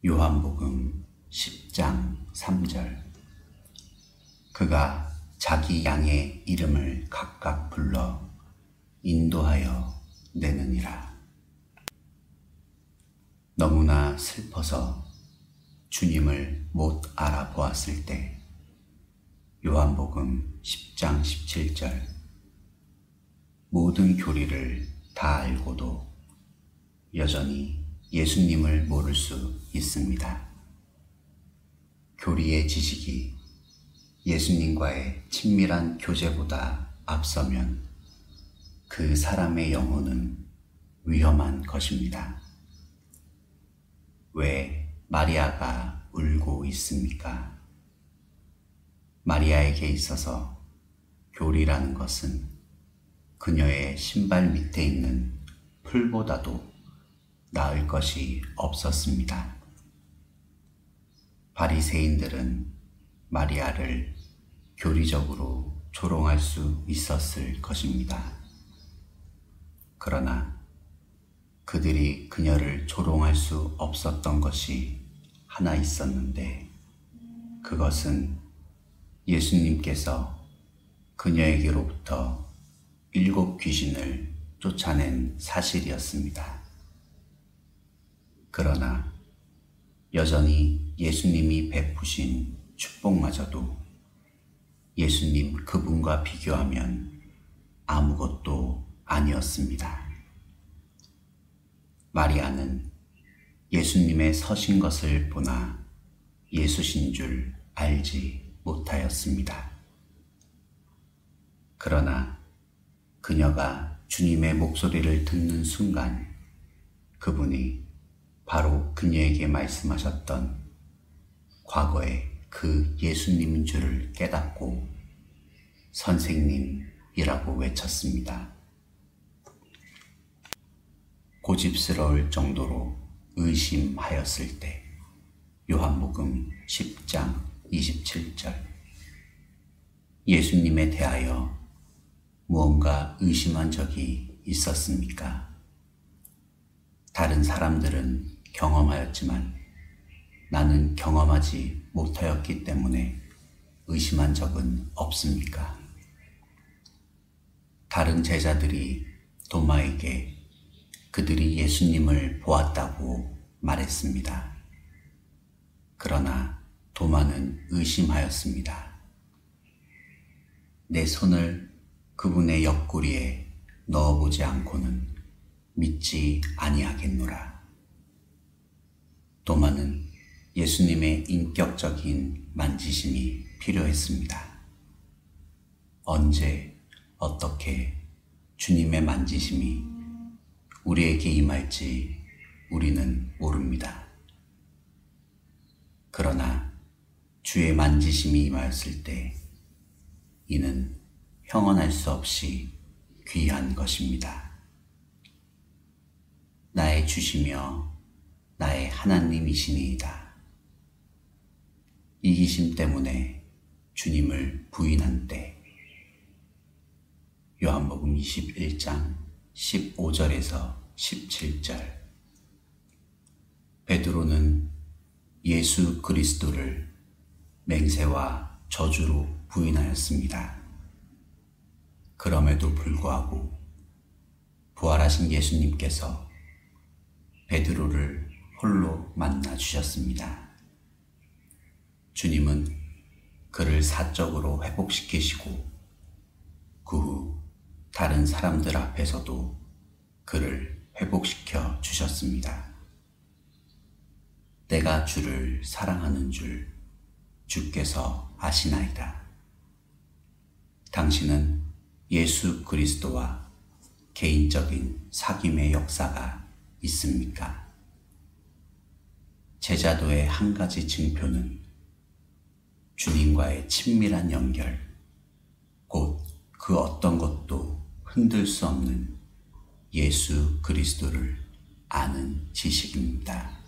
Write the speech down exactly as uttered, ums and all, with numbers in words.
요한복음 십 장 삼 절. 그가 자기 양의 이름을 각각 불러 인도하여 내느니라. 너무나 슬퍼서 주님을 못 알아보았을 때 요한복음 십 장 십칠 절. 모든 교리를 다 알고도 여전히 예수님을 모를 수 있습니다. 교리의 지식이 예수님과의 친밀한 교제보다 앞서면 그 사람의 영혼은 위험한 것입니다. 왜 마리아가 울고 있습니까? 마리아에게 있어서 교리라는 것은 그녀의 신발 밑에 있는 풀보다도 나을 것이 없었습니다. 바리새인들은 마리아를 교리적으로 조롱할 수 있었을 것입니다. 그러나 그들이 그녀를 조롱할 수 없었던 것이 하나 있었는데, 그것은 예수님께서 그녀에게로부터 일곱 귀신을 쫓아낸 사실이었습니다. 그러나 여전히 예수님이 베푸신 축복마저도 예수님 그분과 비교하면 아무것도 아니었습니다. 마리아는 예수님의 서신 것을 보나 예수신 줄 알지 못하였습니다. 그러나 그녀가 주님의 목소리를 듣는 순간 그분이 바로 그녀에게 말씀하셨던 과거의 그 예수님인 줄을 깨닫고 선생님이라고 외쳤습니다. 고집스러울 정도로 의심하였을 때 요한복음 십 장 이십칠 절. 예수님에 대하여 무언가 의심한 적이 있었습니까? 다른 사람들은 경험하였지만 나는 경험하지 못하였기 때문에 의심한 적은 없습니까? 다른 제자들이 도마에게 그들이 예수님을 보았다고 말했습니다. 그러나 도마는 의심하였습니다. 내 손을 그분의 옆구리에 넣어보지 않고는 믿지 아니하겠노라. 도마는 예수님의 인격적인 만지심이 필요했습니다. 언제 어떻게 주님의 만지심이 우리에게 임할지 우리는 모릅니다. 그러나 주의 만지심이 임하였을 때 이는 형언할 수 없이 귀한 것입니다. 나의 주시며 나의 하나님이시니이다. 이기심 때문에 주님을 부인한 때 요한복음 이십일 장 십오 절에서 십칠 절. 베드로는 예수 그리스도를 맹세와 저주로 부인하였습니다. 그럼에도 불구하고 부활하신 예수님께서 베드로를 홀로 만나 주셨습니다. 주님은 그를 사적으로 회복시키시고 그 후 다른 사람들 앞에서도 그를 회복시켜 주셨습니다. 내가 주를 사랑하는 줄 주께서 아시나이다. 당신은 예수 그리스도와 개인적인 사귐의 역사가 있습니까? 제자도의 한 가지 증표는 주님과의 친밀한 연결, 곧 그 어떤 것도 흔들 수 없는 예수 그리스도를 아는 지식입니다.